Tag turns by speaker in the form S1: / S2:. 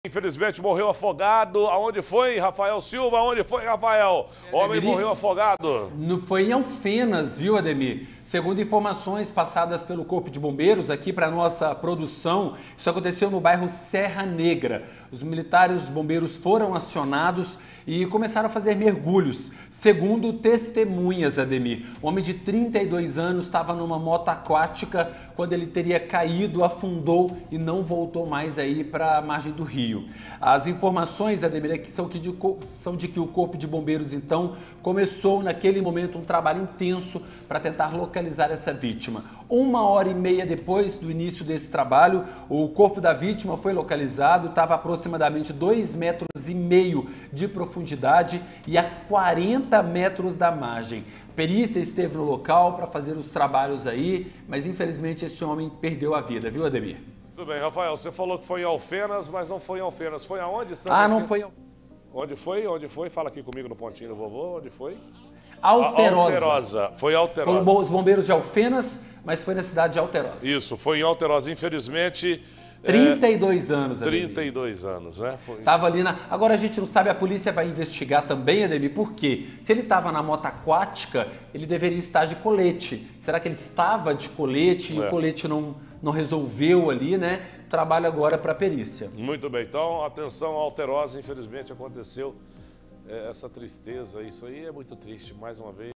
S1: Infelizmente morreu afogado. Aonde foi, Rafael Silva? Aonde foi, Rafael? O homem morreu afogado.
S2: Foi em Alfenas, viu, Ademir? Segundo informações passadas pelo Corpo de Bombeiros aqui para nossa produção, isso aconteceu no bairro Serra Negra. Os militares, os bombeiros foram acionados e começaram a fazer mergulhos. Segundo testemunhas, Ademir, o homem de 32 anos estava numa moto aquática quando ele teria caído, afundou e não voltou mais aí para a margem do rio. As informações, Ademir, são de que o Corpo de Bombeiros, então, começou naquele momento um trabalho intenso para tentar localizar essa vítima. 1h30 depois do início desse trabalho, o corpo da vítima foi localizado, estava aproximadamente 2,5 metros de profundidade e a 40 metros da margem. A perícia esteve no local para fazer os trabalhos aí, mas infelizmente esse homem perdeu a vida, viu, Ademir?
S1: Tudo bem, Rafael, você falou que foi em Alfenas, mas não foi em Alfenas. Foi aonde,
S2: Não foi.
S1: Onde foi? Onde foi? Fala aqui comigo no pontinho do vovô. Onde foi?
S2: Alterosa.
S1: Alterosa. Foi Alterosa.
S2: Foram os bombeiros de Alfenas, mas foi na cidade de Alterosa.
S1: Isso, foi em Alterosa. Infelizmente...
S2: 32 anos, Ademir.
S1: 32 anos, né?
S2: Tava ali na... Agora a gente não sabe, a polícia vai investigar também, Ademir, por quê? Se ele estava na moto aquática, ele deveria estar de colete. Será que ele estava de colete e o colete não resolveu ali, né? Trabalho agora para a perícia.
S1: Muito bem, então atenção, Alterosa, infelizmente aconteceu essa tristeza, isso aí é muito triste, mais uma vez.